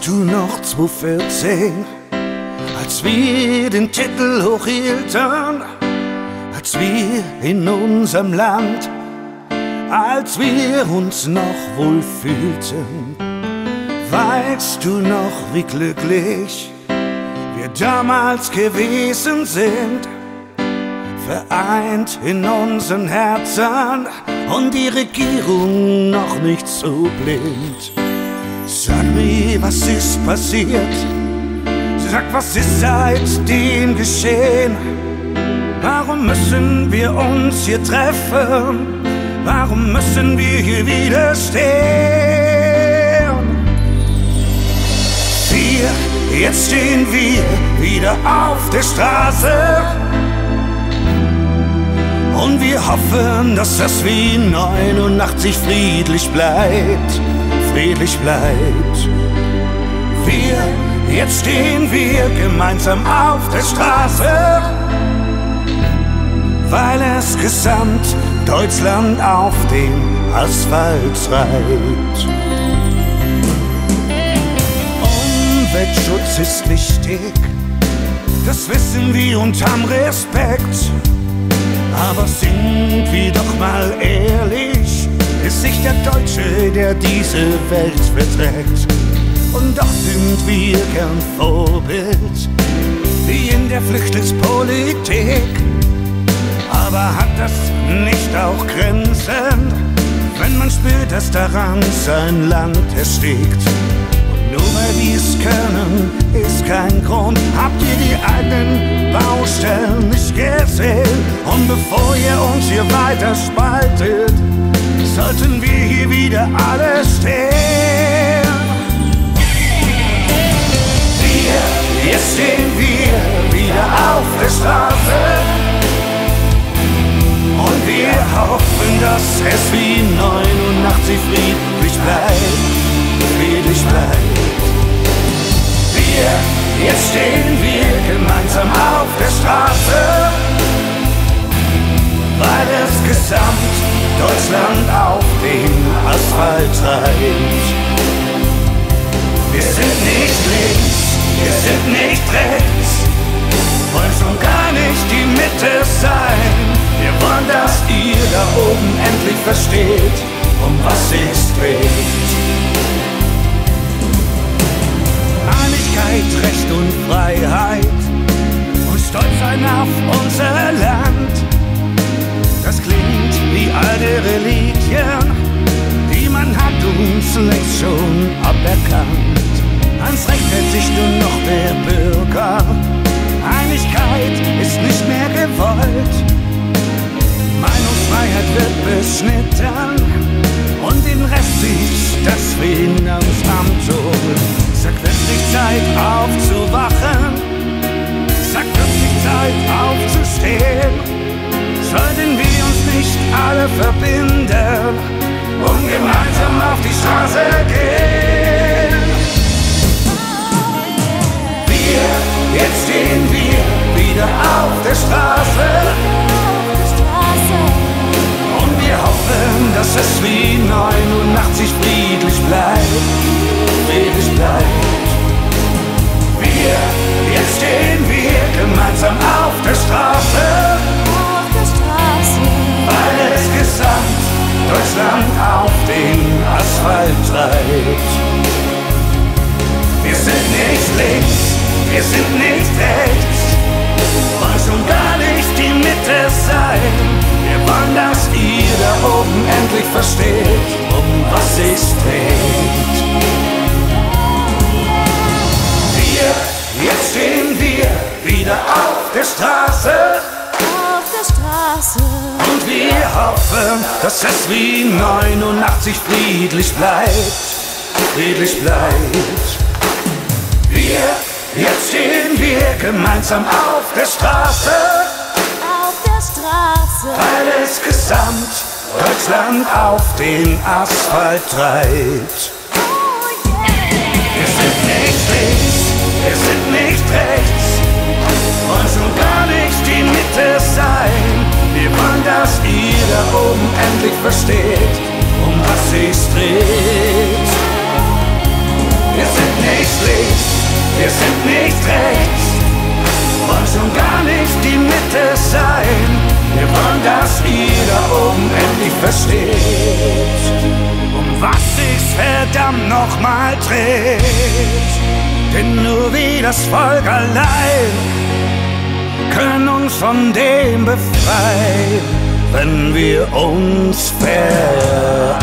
du noch 2014, als wir den Titel hochhielten, als wir in unserem Land, als wir uns noch wohl fühlten? Weißt du noch, wie glücklich wir damals gewesen sind? Vereint in unseren Herzen und die Regierung noch nicht so blind. Sag mir, was ist passiert? Sag, was ist seitdem geschehen? Warum müssen wir uns hier treffen? Warum müssen wir hier widerstehen? Jetzt stehen wir wieder auf der Straße und wir hoffen, dass das wie 89 friedlich bleibt, friedlich bleibt. Jetzt stehen wir gemeinsam auf der Straße, weil es gesamt Deutschland auf den Asphalt treibt. Umweltschutz ist wichtig, das wissen wir und haben Respekt. Aber sind wir doch mal ehrlich, ist nicht der Deutsche, der diese Welt verträgt. Und doch sind wir gern Vorbild, wie in der Flüchtlingspolitik. Aber hat das nicht auch Grenzen, wenn man spürt, dass daran sein Land erstickt? Nur weil wir es können, ist kein Grund. Habt ihr die eigenen Baustellen nicht gesehen? Und bevor ihr uns hier weiter spaltet, sollten wir hier wieder alle stehen. Jetzt stehen wir wieder auf der Straße und wir hoffen, dass es wie 89 friedlich bleibt, friedlich bleibt. Jetzt stehen wir gemeinsam auf der Straße, weil es gesamt Deutschland auf den Asphalt treibt. Wir sind nicht links, wir sind nicht rechts, wollen schon gar nicht die Mitte sein. Wir wollen, dass ihr da oben endlich versteht, um was es dreht. Einigkeit, Recht und Freiheit und stolz sein auf unser Land. Das klingt wie alte Religien, die man hat uns längst schon aberkannt. Ans Recht hält sich nur noch der Bürger, Einigkeit ist nicht mehr gewollt. Meinungsfreiheit wird beschnitten und den Rest sich das Finanzamt holt. Sagt wirklich Zeit aufzuwachen, sagt wirklich Zeit aufzustehen. Sollten wir uns nicht alle verbinden und gemeinsam auf die Straße gehen? Jetzt stehen wir wieder auf der Straße und wir hoffen, dass es wie 89 friedlich bleibt, friedlich bleibt. Jetzt stehen wir gemeinsam auf der Straße, weil es gesamt Deutschland auf den Asphalt treibt. Wir sind nicht links, wir sind nicht rechts, wollen schon gar nicht die Mitte sein. Wir wollen, dass ihr da oben endlich versteht, um was es dreht. Jetzt stehen wir wieder auf der Straße, und wir hoffen, dass es wie 89 friedlich bleibt, friedlich bleibt. Jetzt stehen wir gemeinsam auf der Straße, weil es gesamt Deutschland auf den Asphalt treibt. Wir sind nicht links, wir sind nicht rechts, wollen schon gar nicht die Mitte sein. Wir wollen, dass ihr da oben endlich versteht, um was sich's dreht. Wir sind nicht links, wir sind nicht rechts, wollen schon gar nicht die Mitte sein. Wir wollen, dass ihr da oben endlich versteht, um was sich's verdammt nochmal dreht. Denn nur wir, das Volk allein, können uns von dem befreien, wenn wir uns vereinen.